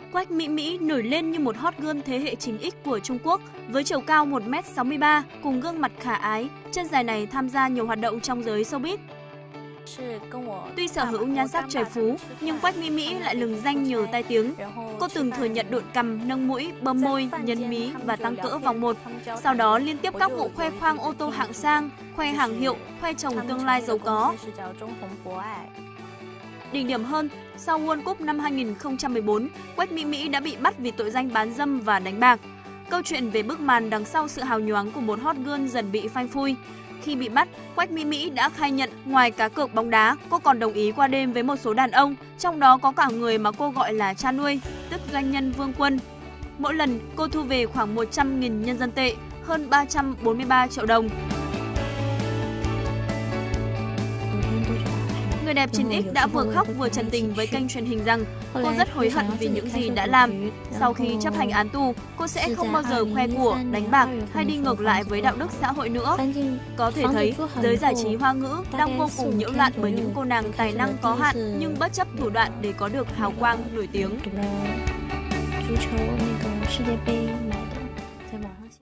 Quách Mỹ Mỹ nổi lên như một hot girl thế hệ 9X của Trung Quốc với chiều cao 1m63 cùng gương mặt khả ái. Chân dài này tham gia nhiều hoạt động trong giới showbiz. Tuy sở hữu nhan sắc trời phú, nhưng Quách Mỹ Mỹ lại lừng danh nhờ tai tiếng. Cô từng thừa nhận độn cằm, nâng mũi, bơm môi, nhấn mí và tăng cỡ vòng 1. Sau đó liên tiếp các vụ khoe khoang ô tô hạng sang, khoe hàng hiệu, khoe chồng tương lai giàu có. Đỉnh điểm hơn, sau World Cup năm 2014, Quách Mỹ Mỹ đã bị bắt vì tội danh bán dâm và đánh bạc. Câu chuyện về bức màn đằng sau sự hào nhoáng của một hot girl dần bị phanh phui. Khi bị bắt, Quách Mỹ Mỹ đã khai nhận ngoài cá cược bóng đá, cô còn đồng ý qua đêm với một số đàn ông, trong đó có cả người mà cô gọi là cha nuôi, tức doanh nhân Vương Quân. Mỗi lần, cô thu về khoảng 100.000 nhân dân tệ, hơn 343 triệu đồng. Người đẹp 9X đã vừa khóc vừa trần tình với kênh truyền hình rằng cô rất hối hận vì những gì đã làm. Sau khi chấp hành án tù, cô sẽ không bao giờ khoe của, đánh bạc hay đi ngược lại với đạo đức xã hội nữa. Có thể thấy, giới giải trí Hoa ngữ đang vô cùng nhiễu loạn bởi những cô nàng tài năng có hạn nhưng bất chấp thủ đoạn để có được hào quang nổi tiếng.